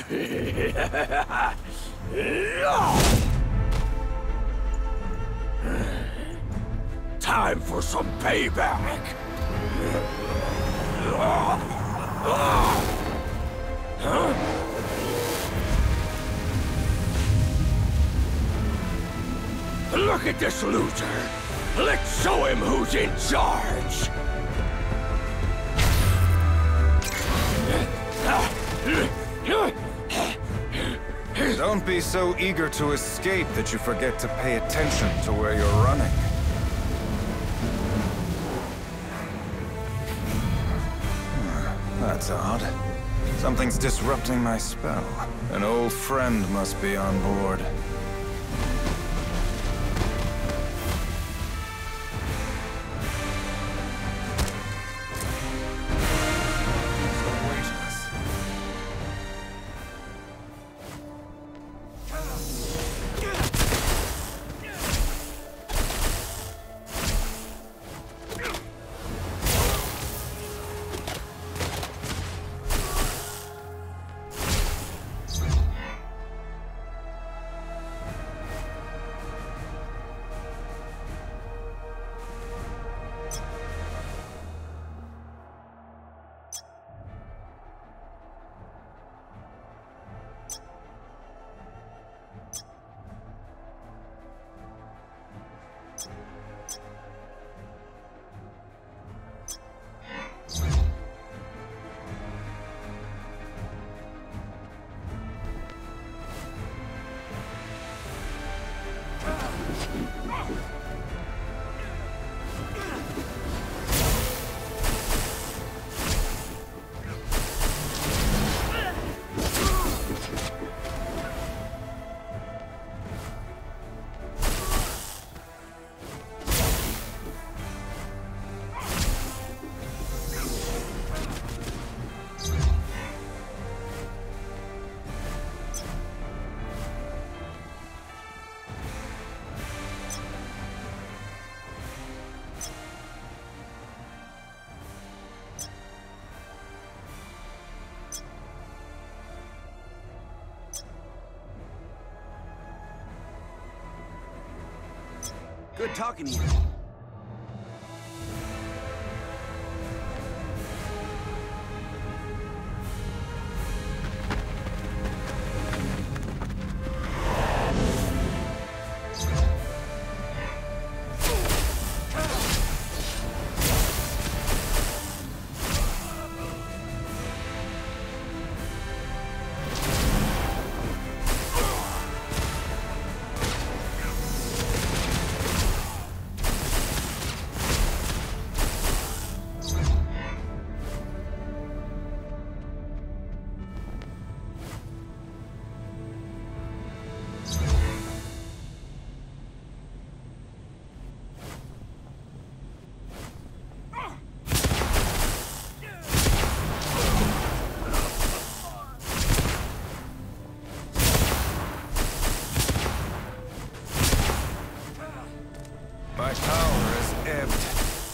Time for some payback. Look at this loser. Let's show him who's in charge. Don't be so eager to escape that you forget to pay attention to where you're running. That's odd. Something's disrupting my spell. An old friend must be on board. Good talking to you. My power has ebbed.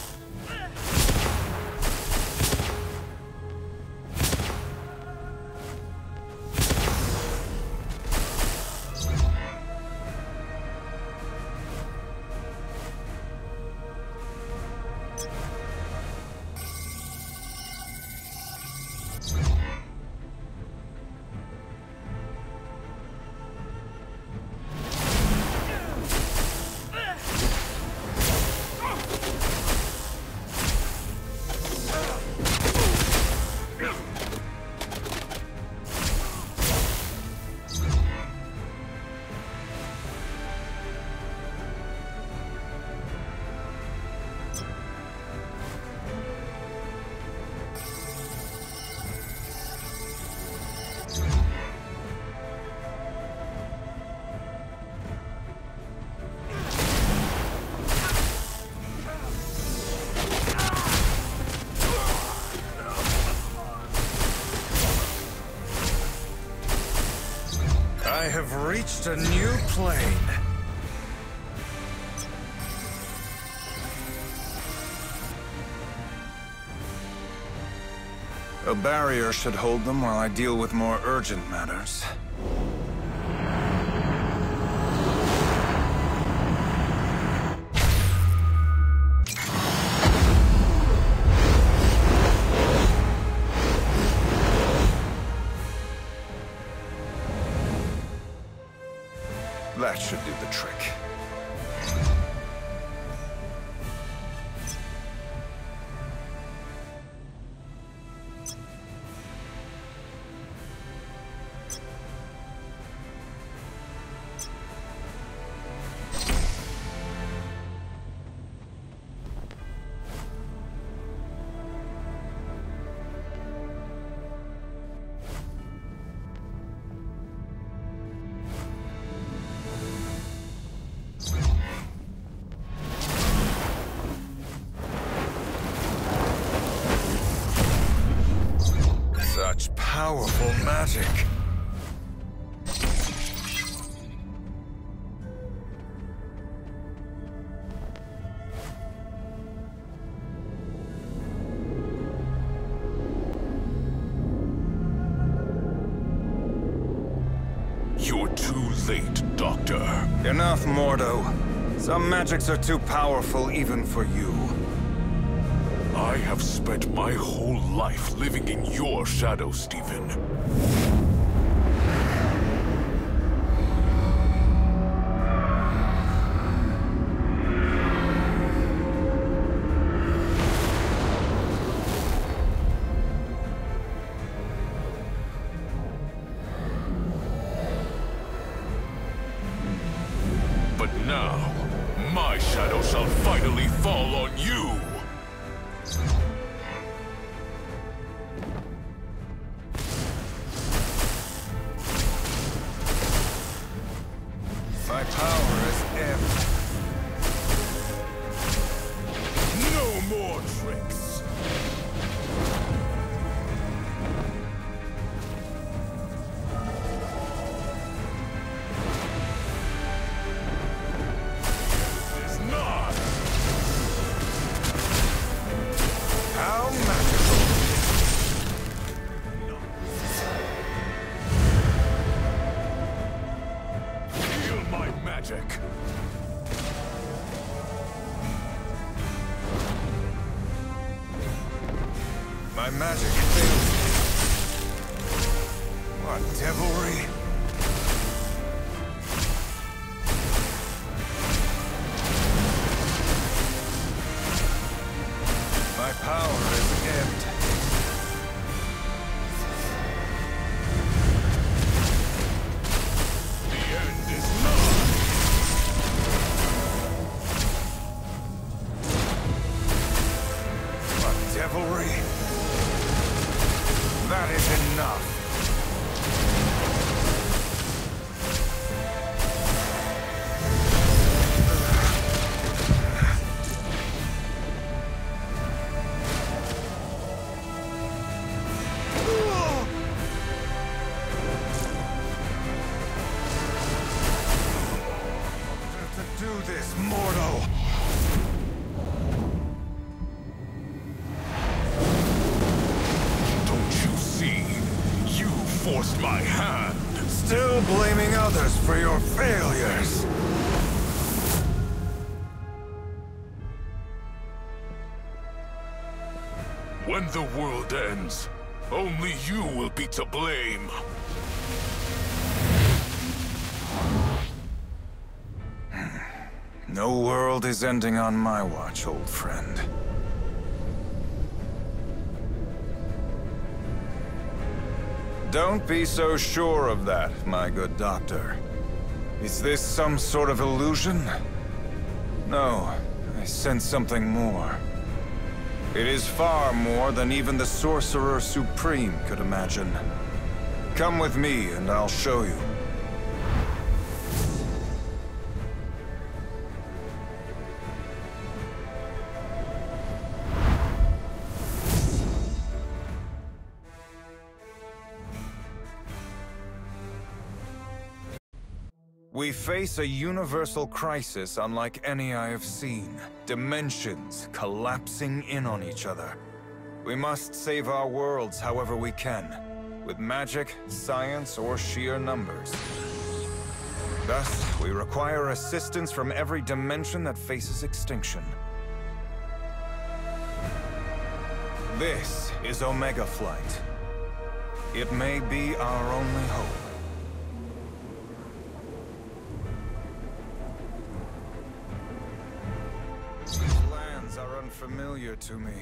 I have reached a new plane. A barrier should hold them while I deal with more urgent matters. That should do the trick. Such powerful magic. You're too late, Doctor. Enough, Mordo. Some magics are too powerful even for you. I have spent my whole life living in your shadow, Stephen. But now, my shadow shall finally fall on you! My power is ebbed. No more tricks! This is not! How magical! Feel my magic! My magic fails me. What devilry! My power is ebbed. The end is nigh! What devilry! That is enough. To do this, Mordo. Don't you see? You forced my hand! Still blaming others for your failures. When the world ends, only you will be to blame. No world is ending on my watch, old friend. Don't be so sure of that, my good doctor. Is this some sort of illusion? No, I sense something more. It is far more than even the Sorcerer Supreme could imagine. Come with me and I'll show you. We face a universal crisis unlike any I have seen. Dimensions collapsing in on each other. We must save our worlds however we can, with magic, science, or sheer numbers. Thus, we require assistance from every dimension that faces extinction. This is Omega Flight. It may be our only hope. These lands are unfamiliar to me.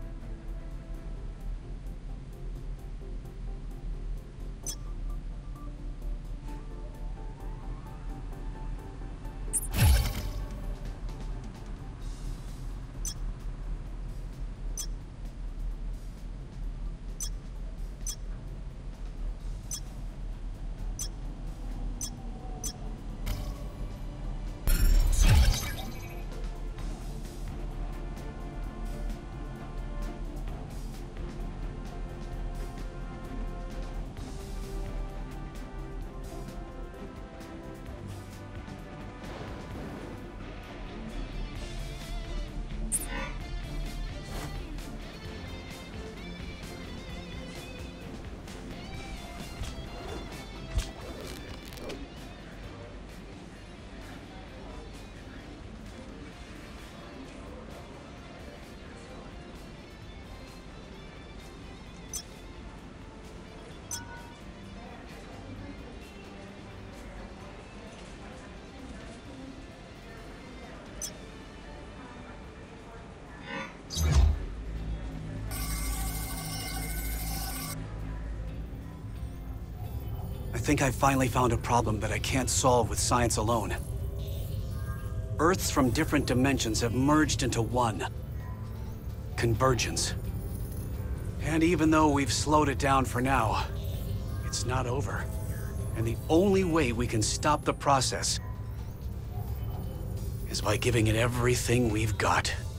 I think I finally found a problem that I can't solve with science alone. Earths from different dimensions have merged into one. Convergence. And even though we've slowed it down for now, it's not over. And the only way we can stop the process is by giving it everything we've got.